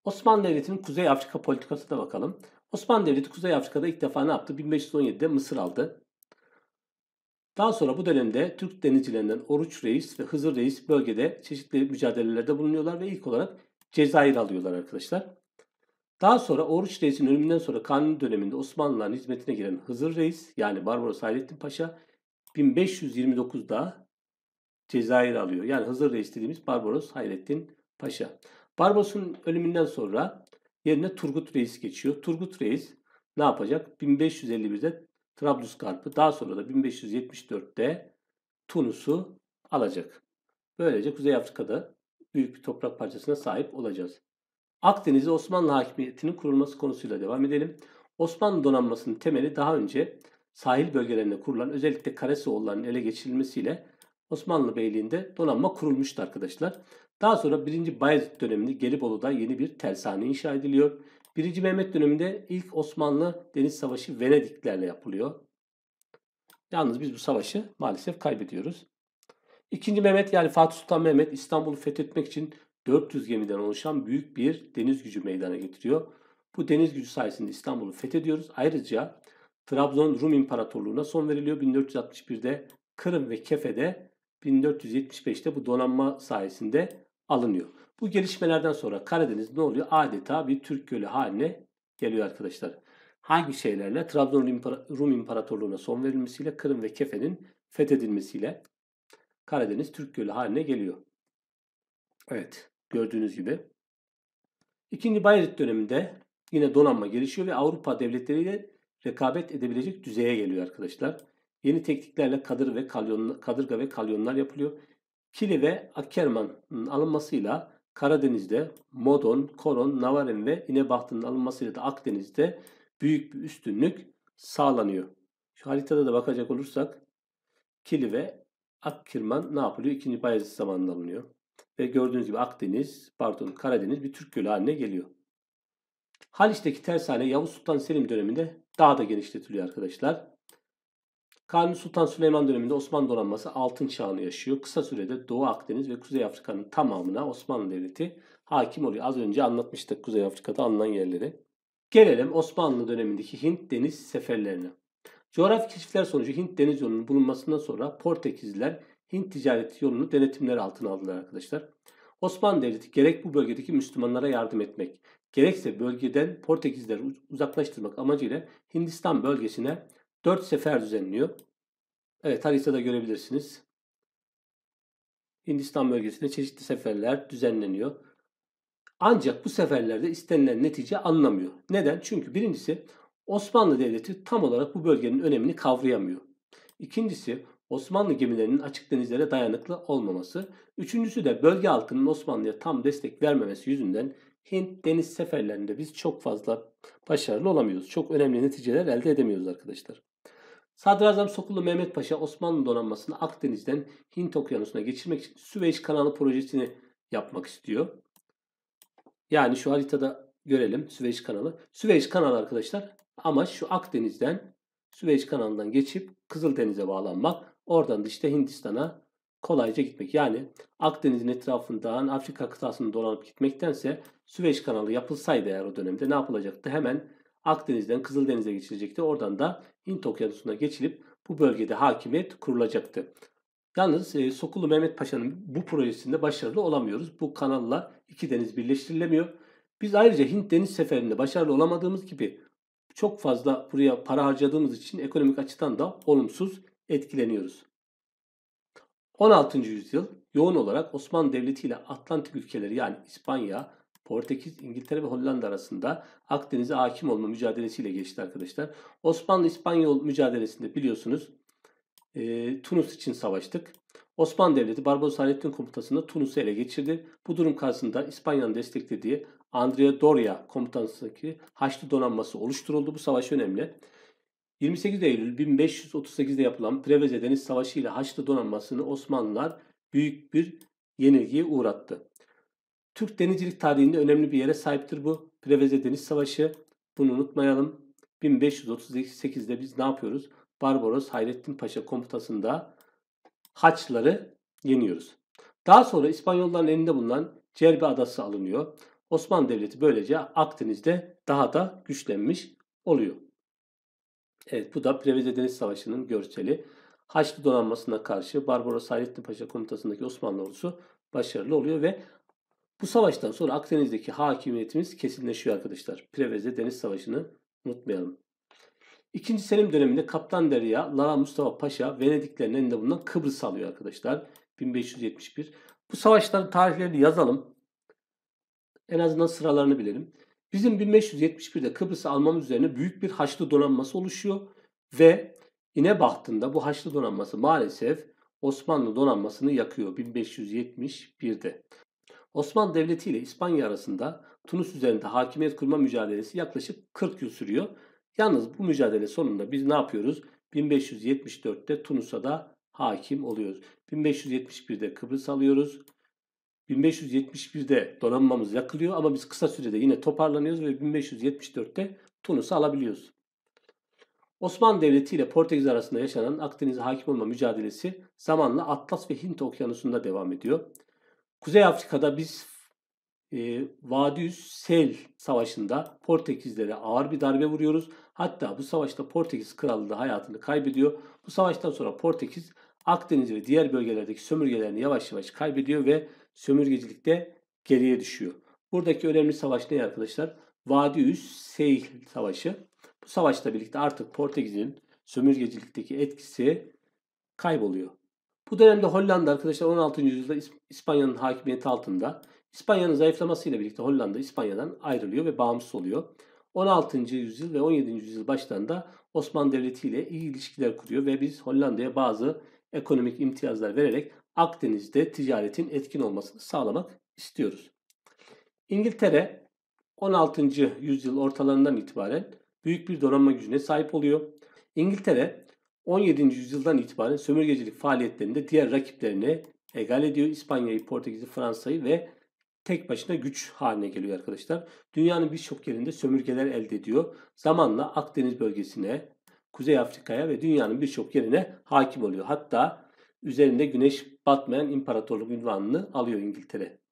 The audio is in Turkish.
Osmanlı Devleti'nin Kuzey Afrika politikasına bakalım. Osmanlı Devleti Kuzey Afrika'da ilk defa ne yaptı? 1517'de Mısır aldı. Daha sonra bu dönemde Türk denizcilerinden Oruç Reis ve Hızır Reis bölgede çeşitli mücadelelerde bulunuyorlar ve ilk olarak Cezayir alıyorlar arkadaşlar. Daha sonra Oruç Reis'in ölümünden sonra Kanuni döneminde Osmanlıların hizmetine giren Hızır Reis yani Barbaros Hayrettin Paşa 1529'da Cezayir alıyor. Yani Hızır Reis dediğimiz Barbaros Hayrettin Paşa. Barbaros'un ölümünden sonra yerine Turgut Reis geçiyor. Turgut Reis ne yapacak? 1551'de Trablusgarp'ı, daha sonra da 1574'te Tunus'u alacak. Böylece Kuzey Afrika'da büyük bir toprak parçasına sahip olacağız. Akdeniz'de Osmanlı hakimiyetinin kurulması konusuyla devam edelim. Osmanlı donanmasının temeli daha önce sahil bölgelerinde kurulan özellikle Karasoğulların ele geçirilmesiyle Osmanlı Beyliği'nde donanma kurulmuştu arkadaşlar. Daha sonra 1. Bayezid döneminde Gelibolu'da yeni bir tersane inşa ediliyor. 1. Mehmet döneminde ilk Osmanlı Deniz Savaşı Venediklerle yapılıyor. Yalnız biz bu savaşı maalesef kaybediyoruz. 2. Mehmet yani Fatih Sultan Mehmet İstanbul'u fethetmek için 400 gemiden oluşan büyük bir deniz gücü meydana getiriyor. Bu deniz gücü sayesinde İstanbul'u fethediyoruz. Ayrıca Trabzon Rum İmparatorluğu'na son veriliyor 1461'de. Kırım ve Kefe'de 1475'te bu donanma sayesinde alınıyor. Bu gelişmelerden sonra Karadeniz ne oluyor? Adeta bir Türk gölü haline geliyor arkadaşlar. Hangi şeylerle? Trabzon Rum İmparatorluğu'na son verilmesiyle, Kırım ve Kefe'nin fethedilmesiyle Karadeniz Türk Gölü haline geliyor. Evet, gördüğünüz gibi. 2. Bayezid döneminde yine donanma gelişiyor ve Avrupa devletleriyle rekabet edebilecek düzeye geliyor arkadaşlar. Yeni tekniklerle kadırga ve kalyonlar yapılıyor. Kili ve Akerman'ın alınmasıyla Karadeniz'de Modon, Koron, Navaren ve İnebahtı'nın alınmasıyla da Akdeniz'de büyük bir üstünlük sağlanıyor. Şu haritada da bakacak olursak Kili ve Akkirman ne yapılıyor? 2. Bayezid zamanında alınıyor. Ve gördüğünüz gibi Karadeniz bir Türk gölü haline geliyor. Haliç'teki tersane Yavuz Sultan Selim döneminde daha da genişletiliyor arkadaşlar. Kanuni Sultan Süleyman döneminde Osmanlı donanması altın çağını yaşıyor. Kısa sürede Doğu Akdeniz ve Kuzey Afrika'nın tamamına Osmanlı Devleti hakim oluyor. Az önce anlatmıştık Kuzey Afrika'da alınan yerleri. Gelelim Osmanlı dönemindeki Hint deniz seferlerine. Coğrafi keşifler sonucu Hint deniz yolunun bulunmasından sonra Portekizliler Hint ticareti yolunu denetimleri altına aldılar arkadaşlar. Osmanlı Devleti gerek bu bölgedeki Müslümanlara yardım etmek, gerekse bölgeden Portekizleri uzaklaştırmak amacıyla Hindistan bölgesine 4 sefer düzenliyor. Evet, haritada görebilirsiniz. Hindistan bölgesine çeşitli seferler düzenleniyor. Ancak bu seferlerde istenilen netice alınamıyor. Neden? Çünkü birincisi Osmanlı Devleti tam olarak bu bölgenin önemini kavrayamıyor. İkincisi Osmanlı gemilerinin açık denizlere dayanıklı olmaması. Üçüncüsü de bölge halkının Osmanlı'ya tam destek vermemesi yüzünden Hint deniz seferlerinde biz çok fazla başarılı olamıyoruz. Çok önemli neticeler elde edemiyoruz arkadaşlar. Sadrazam Sokullu Mehmet Paşa Osmanlı donanmasını Akdeniz'den Hint Okyanusu'na geçirmek için Süveyş Kanalı projesini yapmak istiyor. Yani şu haritada görelim Süveyş Kanalı. Süveyş Kanalı arkadaşlar amaç şu Akdeniz'den Süveyş Kanalı'ndan geçip Kızıldeniz'e bağlanmak. Oradan da işte Hindistan'a kolayca gitmek. Yani Akdeniz'in etrafından Afrika kıtasını dolanıp gitmektense Süveyş Kanalı yapılsaydı eğer o dönemde ne yapılacaktı? Hemen Akdeniz'den Kızıldeniz'e geçilecekti. Oradan da Hint Okyanusu'na geçilip bu bölgede hakimiyet kurulacaktı. Yalnız Sokullu Mehmet Paşa'nın bu projesinde başarılı olamıyoruz. Bu kanalla iki deniz birleştirilemiyor. Biz ayrıca Hint deniz seferinde başarılı olamadığımız gibi çok fazla buraya para harcadığımız için ekonomik açıdan da olumsuz etkileniyoruz. 16. yüzyıl yoğun olarak Osmanlı Devleti ile Atlantik ülkeleri yani İspanya, Portekiz, İngiltere ve Hollanda arasında Akdeniz'e hakim olma mücadelesiyle geçti arkadaşlar. Osmanlı-İspanyol mücadelesinde biliyorsunuz Tunus için savaştık. Osmanlı Devleti Barbaros Hayrettin komutasında Tunus'u ele geçirdi. Bu durum karşısında İspanya'nın desteklediği Andrea Doria komutasındaki Haçlı donanması oluşturuldu. Bu savaş önemli. 28 Eylül 1538'de yapılan Preveze Deniz Savaşı ile Haçlı donanmasını Osmanlılar büyük bir yenilgiye uğrattı. Türk denizcilik tarihinde önemli bir yere sahiptir bu Preveze Deniz Savaşı. Bunu unutmayalım. 1538'de biz ne yapıyoruz? Barbaros Hayrettin Paşa komutasında Haçlıları yeniyoruz. Daha sonra İspanyolların elinde bulunan Cerbe Adası alınıyor. Osmanlı Devleti böylece Akdeniz'de daha da güçlenmiş oluyor. Evet, bu da Preveze Deniz Savaşı'nın görseli. Haçlı donanmasına karşı Barbaros Hayrettin Paşa komutasındaki Osmanlı ordusu başarılı oluyor ve bu savaştan sonra Akdeniz'deki hakimiyetimiz kesinleşiyor arkadaşlar. Preveze Deniz Savaşı'nı unutmayalım. İkinci Selim döneminde Kaptan Derya, Lara Mustafa Paşa Venediklerin elinde bulunan Kıbrıs alıyor arkadaşlar. 1571. Bu savaşların tarihlerini yazalım. En azından sıralarını bilelim. Bizim 1571'de Kıbrıs'ı almamız üzerine büyük bir Haçlı donanması oluşuyor ve İnebahtında bu Haçlı donanması maalesef Osmanlı donanmasını yakıyor 1571'de. Osmanlı Devleti ile İspanya arasında Tunus üzerinde hakimiyet kurma mücadelesi yaklaşık 40 yıl sürüyor. Yalnız bu mücadele sonunda biz ne yapıyoruz? 1574'te Tunus'a da hakim oluyoruz. 1571'de Kıbrıs alıyoruz. 1571'de donanmamız yakılıyor ama biz kısa sürede yine toparlanıyoruz ve 1574'te Tunus'u alabiliyoruz. Osmanlı Devleti ile Portekiz arasında yaşanan Akdeniz'e hakim olma mücadelesi zamanla Atlas ve Hint Okyanusu'nda devam ediyor. Kuzey Afrika'da biz Vadiüs Sel Savaşı'nda Portekizlere ağır bir darbe vuruyoruz. Hatta bu savaşta Portekiz Krallığı da hayatını kaybediyor. Bu savaştan sonra Portekiz Akdeniz ve diğer bölgelerdeki sömürgelerini yavaş yavaş kaybediyor ve sömürgecilikte geriye düşüyor. Buradaki önemli savaş ne arkadaşlar? Vadiüs Sel Savaşı. Bu savaşla birlikte artık Portekiz'in sömürgecilikteki etkisi kayboluyor. Bu dönemde Hollanda arkadaşlar 16. yüzyılda İspanya'nın hakimiyeti altında. İspanya'nın zayıflamasıyla birlikte Hollanda İspanya'dan ayrılıyor ve bağımsız oluyor. 16. yüzyıl ve 17. yüzyıl başlarında Osmanlı Devleti ile iyi ilişkiler kuruyor ve biz Hollanda'ya bazı ekonomik imtiyazlar vererek Akdeniz'de ticaretin etkin olmasını sağlamak istiyoruz. İngiltere 16. yüzyıl ortalarından itibaren büyük bir donanma gücüne sahip oluyor. İngiltere 17. yüzyıldan itibaren sömürgecilik faaliyetlerinde diğer rakiplerine egal ediyor. İspanya'yı, Portekiz'i, Fransa'yı ve tek başına güç haline geliyor arkadaşlar. Dünyanın birçok yerinde sömürgeler elde ediyor. Zamanla Akdeniz bölgesine, Kuzey Afrika'ya ve dünyanın birçok yerine hakim oluyor. Hatta üzerinde güneş batmayan imparatorluk unvanını alıyor İngiltere.